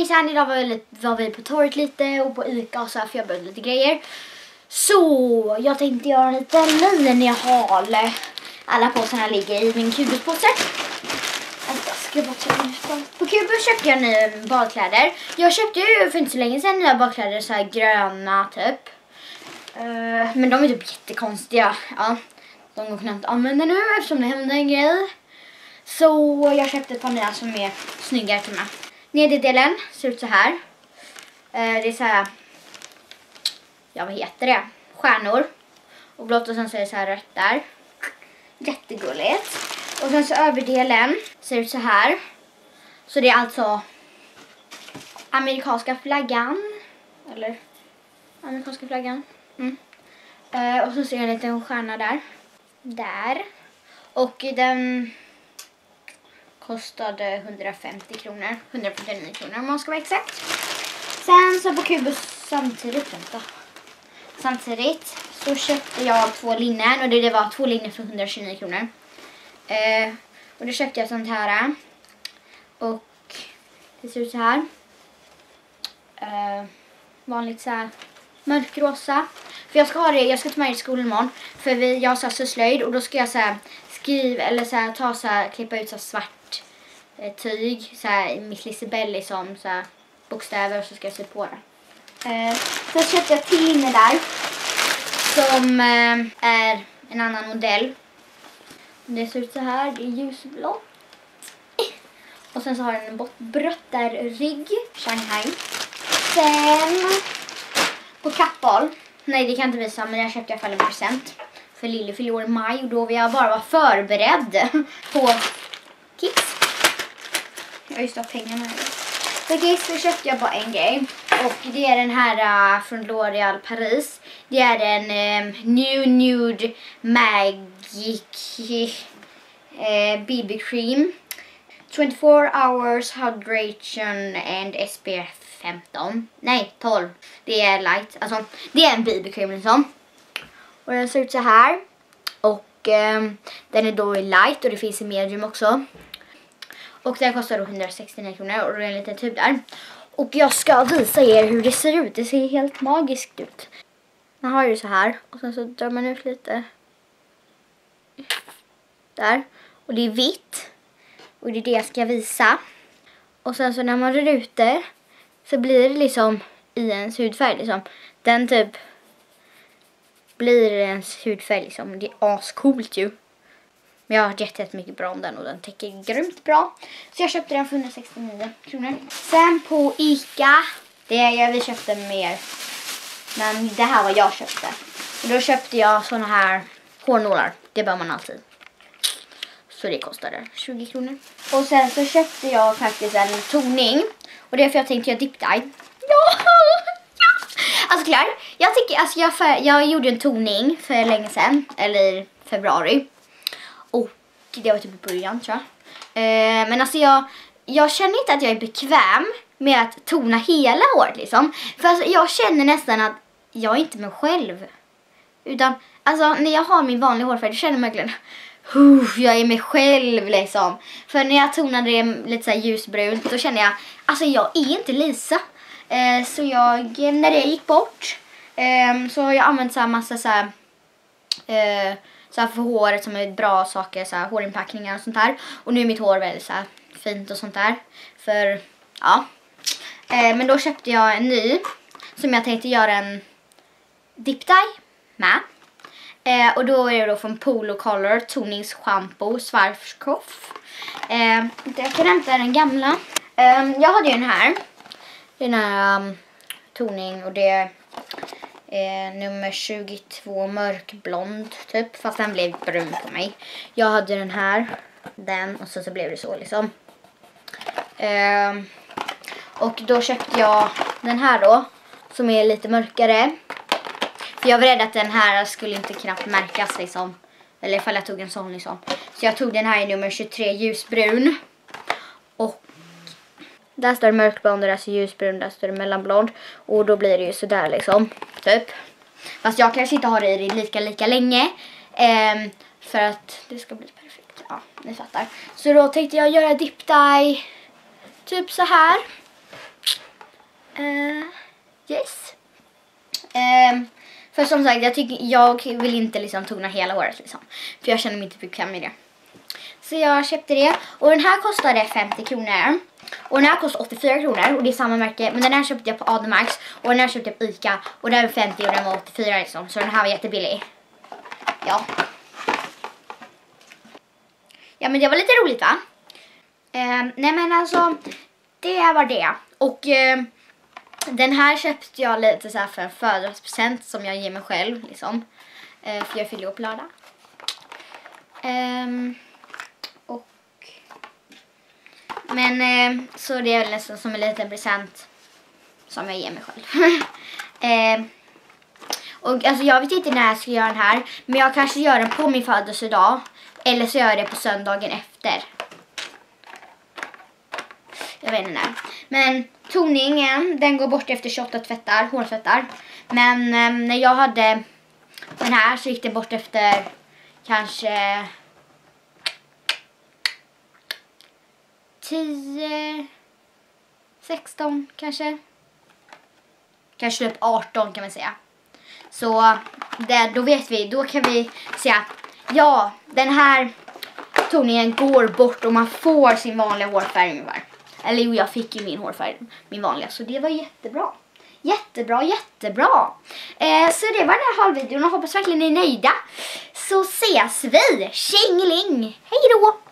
Hejsan, idag var vi på torget lite och på Ica och så här förberedde lite grejer. Så jag tänkte göra en liten linjehal. Alla påsarna ligger i min kubuspåse. Vänta, ska jag bara ta ut på Kubus köpte jag nya badkläder. Jag köpte ju för inte så länge sedan nya badkläder, så här gröna typ. Men de är typ jättekonstiga. Ja, de går knappt att använda nu eftersom det hände en grej. Så jag köpte ett par nya som är snyggare till mig. Nedre delen ser ut så här. Det är så här, ja vad heter det? Stjärnor. Och blått och sen så är det så här rött där. Jättegulligt. Och sen så överdelen ser ut så här. Så det är alltså amerikanska flaggan. Eller amerikanska flaggan. Och så ser jag en liten stjärna där. Där. Och den kostade 150 kronor. 149 kronor om man ska vara exakt. Sen så på Kubus samtidigt så köpte jag 2 linnen. Och det var 2 linnen för 129 kronor. Och då köpte jag sånt här. Och det ser ut så här. Vanligt så här mörkrosa. För jag ska ha det, jag ska ta med det i skolan imorgon. För jag har så slöjd och då ska jag så här skriva eller så här, ta så här, klippa ut så här svart tyg. Så här Miss Lisibell liksom så här bokstäver och så ska jag se på det. Så köpte jag till linne där. Som är en annan modell. Det ser ut så här, det är ljusblått. Och sen så har den en bröttarrygg, Shanghai. Sen på kappboll. Nej, det kan jag inte visa, men jag köpte i alla fall en present. För Lille fyllde år i maj och då vill jag bara vara förberedd på Kids. Jag har ju stått pengarna här. För Kids så köpte jag bara en grej. Och det är den här från L'Oréal Paris. Det är en New Nude Magic BB Cream. 24 hours hydration and SPF 15. Nej, 12. Det är light. Alltså, det är en BB-cream liksom. Och den ser ut så här. Och den är då i light och det finns i medium också. Och den kostar då 169 kronor och det är en liten tub där. Och jag ska visa er hur det ser ut. Det ser helt magiskt ut. Man har ju så här. Och sen så drar man ut lite. Där. Och det är vitt. Och det är det jag ska visa. Och sen så när man rör ut det så blir det liksom i ens hudfärg liksom. Den typ blir ens hudfärg liksom. Det är ascoolt ju. Men jag har jättemycket bra om den och den täcker grymt bra. Så jag köpte den för 169 kronor. Sen på Ica. Vi köpte mer. Men det här var jag köpte. Och då köpte jag såna här hårnålar. Det bör man alltid. Så det kostade 20 kronor. Och sen så köpte jag faktiskt en toning. Och det är för jag tänkte jag dip dye. Ja! Alltså klart. Jag tycker, alltså jag gjorde en toning för länge sedan. Eller i februari. Och det var typ i början tror jag. Men alltså jag känner inte att jag är bekväm med att tona hela håret liksom. För alltså, jag känner nästan att jag är inte mig själv. Utan alltså när jag har min vanliga hårfärg då känner jag verkligen jag är mig själv liksom. För när jag tonade det lite så här ljusbrunt då känner jag, alltså jag är inte Lisa. Så när det gick bort så har jag använt så här massa så här för håret som är bra saker, så här hårinpackningar och sånt där. Och nu är mitt hår väldigt så här fint och sånt där. För ja. Men då köpte jag en ny som jag tänkte göra en dip dye med. Och då är det då från Polo Color toningsshampoo Schwarzkopf. Jag kan hämta den gamla. Jag hade ju den här. Den här toning och det är nummer 22 mörkblond typ. Fast den blev brun på mig. Jag hade den här. Den och så blev det så liksom. Och då köpte jag den här då. Som är lite mörkare. För jag var rädd att den här skulle inte knappt märkas liksom. Eller ifall jag tog en sån liksom. Så jag tog den här i nummer 23 ljusbrun. Och där står det mörkblond och där står ljusbrun. Där står det mellanblond. Och då blir det ju sådär liksom. Typ. Fast jag kanske inte har det i lika länge. För att det ska bli perfekt. Ja, ni fattar. Så då tänkte jag göra dip dye. Typ så här. Yes. För som sagt, jag vill inte liksom tona hela håret liksom. För jag känner mig inte bekväm med det. Så jag köpte det. Och den här kostade 50 kronor. Och den här kostar 84 kronor. Och det är samma märke. Men den här köpte jag på Ademax. Och den här köpte jag på Ica. Och den var 50 och den var 84 liksom. Så den här var jättebillig. Ja. Ja, men det var lite roligt, va? Nej, men alltså, det var det. Och den här köpte jag lite så här för en födelsedagspresent som jag ger mig själv liksom. För jag fyller upp lördag. Men så det är nästan som en liten present som jag ger mig själv. Och alltså jag vet inte när jag ska göra den här. Men jag kanske gör den på min födelsedag. Eller så gör jag det på söndagen efter. Jag vet inte när. Men toningen, den går bort efter 28 tvättar, hårtvättar. Men när jag hade den här så gick det bort efter kanske 10, 16 kanske. Kanske typ 18 kan man säga. Så då vet vi, då kan vi säga ja, den här toningen går bort och man får sin vanliga hårfärg ungefär. Eller jo, jag fick ju min hårfärg, min vanliga, så det var jättebra. Jättebra, jättebra. Så det var den här halvvideon och hoppas verkligen ni är nöjda. Så ses vi. Tjingeling. Hej då!